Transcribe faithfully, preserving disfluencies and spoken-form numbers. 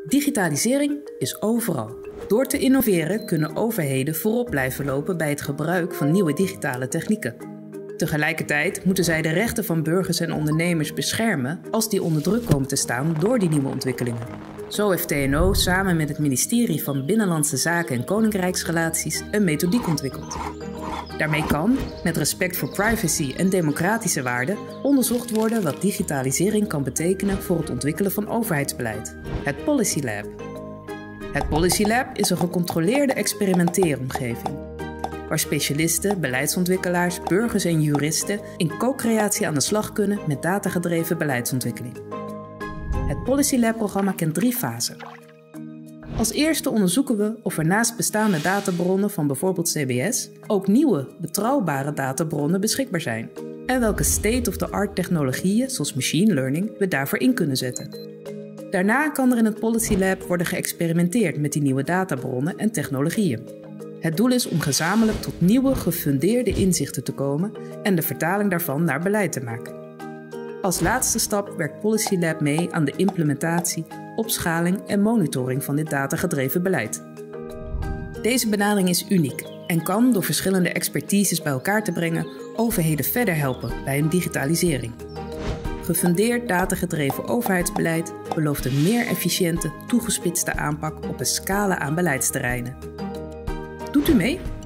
Digitalisering is overal. Door te innoveren kunnen overheden voorop blijven lopen bij het gebruik van nieuwe digitale technieken. Tegelijkertijd moeten zij de rechten van burgers en ondernemers beschermen als die onder druk komen te staan door die nieuwe ontwikkelingen. Zo heeft T N O samen met het ministerie van Binnenlandse Zaken en Koninkrijksrelaties een methodiek ontwikkeld. Daarmee kan, met respect voor privacy en democratische waarden, onderzocht worden wat digitalisering kan betekenen voor het ontwikkelen van overheidsbeleid. Het Policy Lab. Het Policy Lab is een gecontroleerde experimenteeromgeving, waar specialisten, beleidsontwikkelaars, burgers en juristen in co-creatie aan de slag kunnen met datagedreven beleidsontwikkeling. Het Policy Lab-programma kent drie fasen. Als eerste onderzoeken we of er naast bestaande databronnen van bijvoorbeeld C B S ook nieuwe, betrouwbare databronnen beschikbaar zijn en welke state-of-the-art technologieën, zoals machine learning, we daarvoor in kunnen zetten. Daarna kan er in het Policy Lab worden geëxperimenteerd met die nieuwe databronnen en technologieën. Het doel is om gezamenlijk tot nieuwe, gefundeerde inzichten te komen en de vertaling daarvan naar beleid te maken. Als laatste stap werkt Policy Lab mee aan de implementatie, opschaling en monitoring van dit datagedreven beleid. Deze benadering is uniek en kan door verschillende expertises bij elkaar te brengen overheden verder helpen bij hun digitalisering. Gefundeerd datagedreven overheidsbeleid belooft een meer efficiënte, toegespitste aanpak op een scala aan beleidsterreinen. Doet u mee?